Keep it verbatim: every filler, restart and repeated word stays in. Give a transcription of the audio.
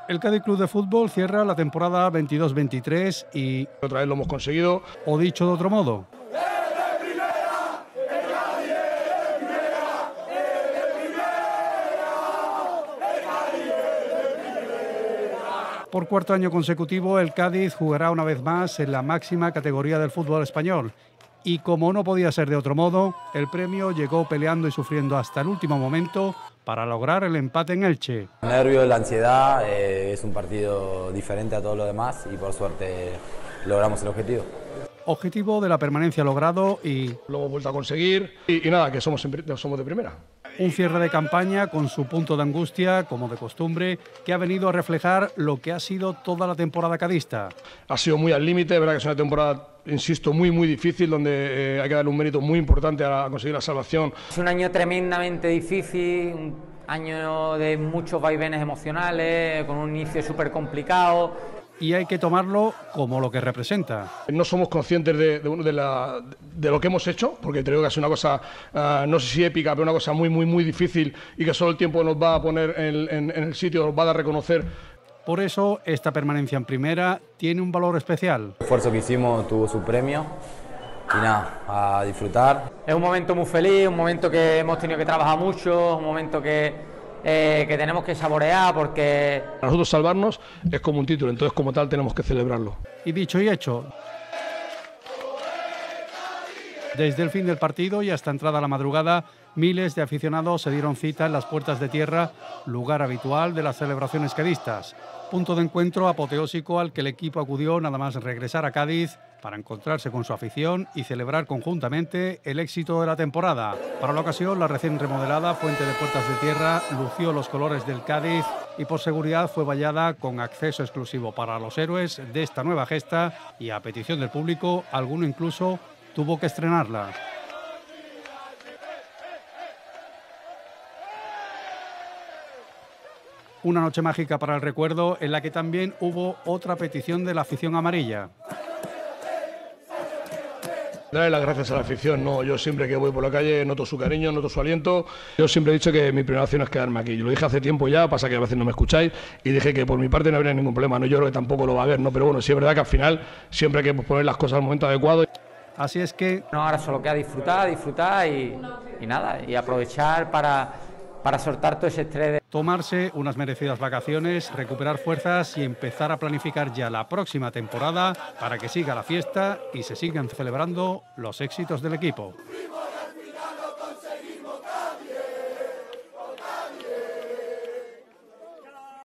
El Cádiz Club de Fútbol cierra la temporada veintidós veintitrés y, otra vez lo hemos conseguido. o dicho de otro modo, por cuarto año consecutivo el Cádiz jugará una vez más en la máxima categoría del fútbol español. Y como no podía ser de otro modo, el premio llegó peleando y sufriendo hasta el último momento para lograr el empate en Elche. El nervio, la ansiedad, eh, es un partido diferente a todo lo demás y por suerte logramos el objetivo. Objetivo de la permanencia logrado y Lo hemos vuelto a conseguir y, y nada, que somos, somos de primera. un cierre de campaña con su punto de angustia, como de costumbre, que ha venido a reflejar lo que ha sido toda la temporada cadista. Ha sido muy al límite, es verdad que es una temporada, insisto, muy muy difícil, donde eh, hay que darle un mérito muy importante a conseguir la salvación. Es un año tremendamente difícil, un año de muchos vaivenes emocionales, con un inicio súper complicado. Y hay que tomarlo como lo que representa. No somos conscientes de, de, de, la, de lo que hemos hecho, porque creo que es una cosa, uh, no sé si épica, pero una cosa muy muy muy difícil y que solo el tiempo nos va a poner en, en, en el sitio, nos va a dar a reconocer. Por eso, esta permanencia en primera tiene un valor especial. El esfuerzo que hicimos tuvo su premio y nada, a disfrutar. Es un momento muy feliz, un momento que hemos tenido que trabajar mucho, un momento que, eh, que tenemos que saborear porque... Para nosotros salvarnos es como un título, entonces como tal tenemos que celebrarlo. Y dicho y hecho, desde el fin del partido y hasta entrada la madrugada, miles de aficionados se dieron cita en las puertas de tierra, lugar habitual de las celebraciones cadistas. Punto de encuentro apoteósico al que el equipo acudió nada más regresar a Cádiz para encontrarse con su afición y celebrar conjuntamente el éxito de la temporada. Para la ocasión, la recién remodelada Fuente de Puertas de Tierra lució los colores del Cádiz y por seguridad fue vallada con acceso exclusivo para los héroes de esta nueva gesta y a petición del público, alguno incluso tuvo que estrenarla. Una noche mágica para el recuerdo en la que también hubo otra petición de la afición amarilla. Darle las gracias a la afición, no, yo siempre que voy por la calle noto su cariño, noto su aliento. Yo siempre he dicho que mi primera opción es quedarme aquí. Yo lo dije hace tiempo ya, pasa que a veces no me escucháis, y dije que por mi parte no habría ningún problema. No, yo creo que tampoco lo va a haber, no, pero bueno, sí es verdad que al final siempre hay que poner las cosas al momento adecuado. Así es que... No, ahora solo queda disfrutar, disfrutar y, y nada, y aprovechar para, para soltar todo ese estrés. De... Tomarse unas merecidas vacaciones, recuperar fuerzas y empezar a planificar ya la próxima temporada para que siga la fiesta y se sigan celebrando los éxitos del equipo.